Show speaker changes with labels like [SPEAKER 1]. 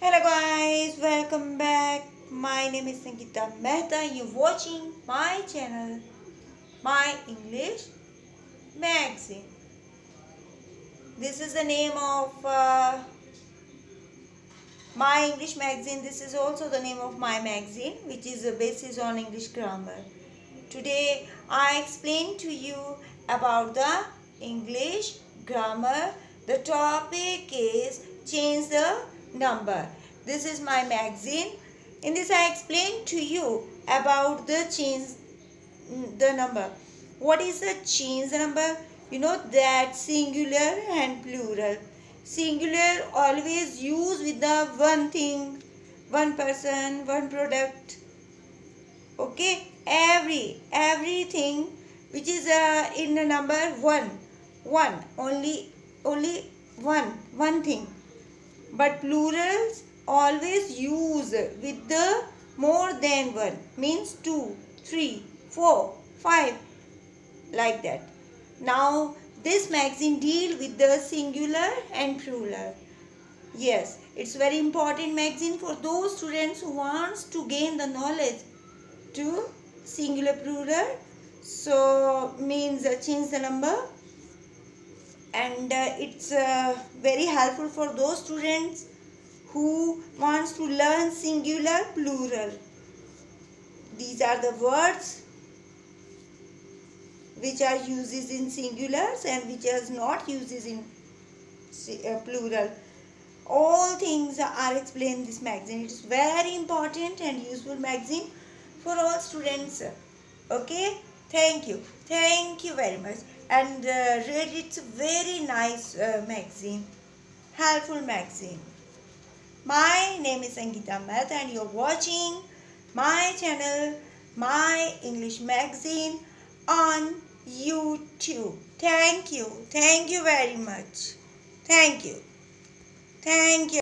[SPEAKER 1] Hello guys, welcome back. My name is Sangeeta Mehta. You're watching my channel, My English Magazine. This is the name of My English Magazine. This is also the name of my magazine, which is a basis on English grammar. Today I explain to you about the English grammar. The topic is change the number. This is my magazine. In this I explain to you about the change the number. What is the change the number? You know that singular and plural. Singular always use with the one thing, one person, one product. Okay, everything which is in the number one only one thing, but plurals always use with the more than one, means 2, 3, 4, 5, like that. Now this magazine deal with the singular and plural. Yes, it's very important magazine for those students who wants to gain the knowledge to singular plural. So means change the number, and it's very helpful for those students who wants to learn singular plural. These are the words which are uses in singulars and which are not uses in plural. All things are explained in this magazine. It is very important and useful magazine for all students. Okay, thank you very much, and read it. It's a very nice magazine, helpful magazine. My name is Sangeeta Mehta and you're watching my channel, My English Magazine, on YouTube. Thank you very much. Thank you.